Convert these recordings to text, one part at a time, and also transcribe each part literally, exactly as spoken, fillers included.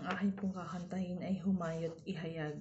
Ang aking pong kakantahin ay Humayot Ihayag.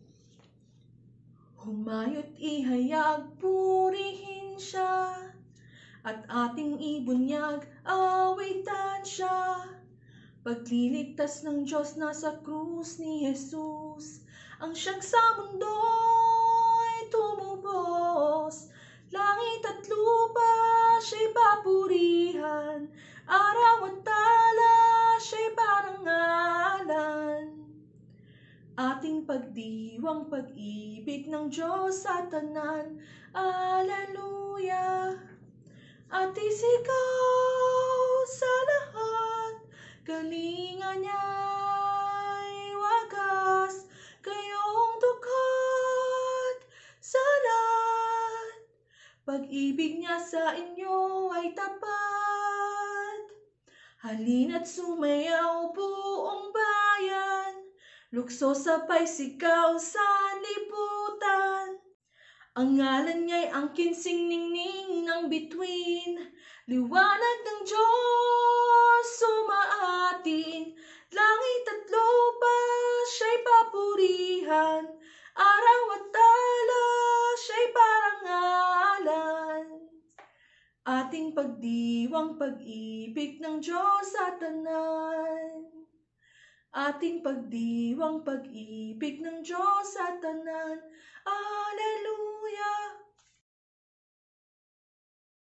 Humayot ihayag, purihin siya, at ating ibunyag, awitan siya. Pagliligtas ng Diyos nasa krus ni Jesus, ang siyang sa mundo'y tumubos. Langit at lupa siya'y papurihan, araw at tala siya'y parangalan. Ating pagdiwang pag-ibig ng Diyos sa tanan, Alleluia. At isigaw sa lahat, kalinga niya'y wagas, kayong dukat sa lahat. Pag-ibig niya sa inyo ay tapat. Halina't sumayaw buong bayan, lukso sabay sigaw sa liputan. Ang ngalan niya'y angkin sing-ningning ng bituin, liwanag ng Diyos sumaatin. Langit at lupa siya'y papurihan, araw at tala siya'y parangalan. Ating pagdiwang pag-ibig ng Diyos sa tanan. Ating pagdiwang pag-ibig ng Diyos sa tanan, Alleluia.